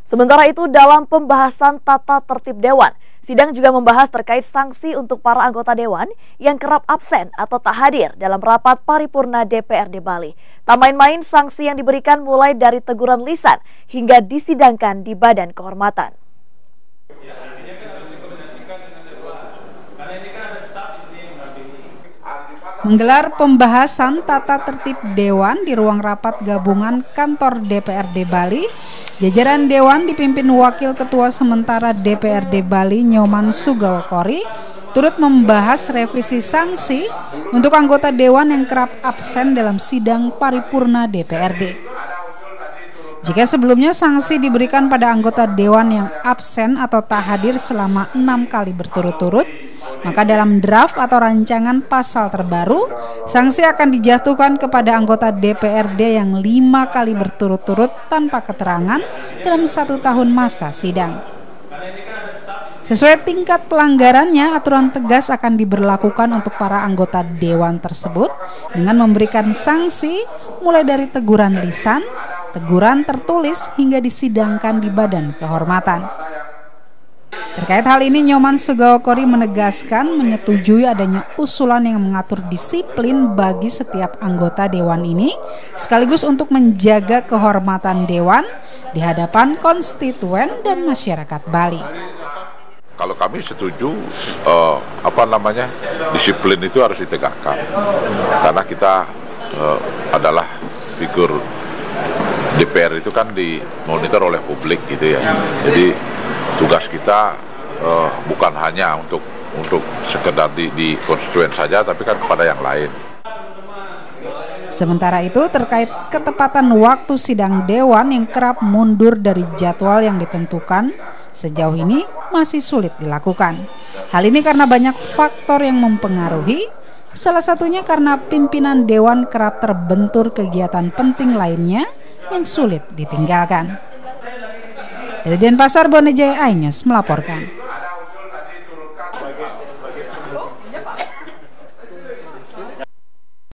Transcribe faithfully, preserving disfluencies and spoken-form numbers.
Sementara itu, dalam pembahasan tata tertib Dewan, sidang juga membahas terkait sanksi untuk para anggota Dewan yang kerap absen atau tak hadir dalam rapat paripurna D P R D Bali. Tak main-main, sanksi yang diberikan mulai dari teguran lisan hingga disidangkan di Badan Kehormatan. Menggelar pembahasan tata tertib Dewan di ruang rapat gabungan kantor D P R D Bali, jajaran Dewan dipimpin Wakil Ketua Sementara D P R D Bali Nyoman Sugawokori turut membahas revisi sanksi untuk anggota Dewan yang kerap absen dalam sidang paripurna D P R D. Jika sebelumnya sanksi diberikan pada anggota Dewan yang absen atau tak hadir selama enam kali berturut-turut, maka dalam draft atau rancangan pasal terbaru, sanksi akan dijatuhkan kepada anggota D P R D yang lima kali berturut-turut tanpa keterangan dalam satu tahun masa sidang. Sesuai tingkat pelanggarannya, aturan tegas akan diberlakukan untuk para anggota Dewan tersebut dengan memberikan sanksi mulai dari teguran lisan, teguran tertulis hingga disidangkan di Badan Kehormatan. Terkait hal ini, Nyoman Sugawokori menegaskan menyetujui adanya usulan yang mengatur disiplin bagi setiap anggota Dewan ini, sekaligus untuk menjaga kehormatan Dewan di hadapan konstituen dan masyarakat Bali. Kalau kami setuju, uh, apa namanya, disiplin itu harus ditegakkan, karena kita uh, adalah figur D P R itu kan dimonitor oleh publik gitu ya. Jadi tugas kita uh, bukan hanya untuk untuk sekedar di, di konstituen saja, tapi kan kepada yang lain. Sementara itu, terkait ketepatan waktu sidang Dewan yang kerap mundur dari jadwal yang ditentukan, sejauh ini masih sulit dilakukan. Hal ini karena banyak faktor yang mempengaruhi, salah satunya karena pimpinan Dewan kerap terbentur kegiatan penting lainnya yang sulit ditinggalkan. Dari Denpasar, Bonejaya, iNews melaporkan.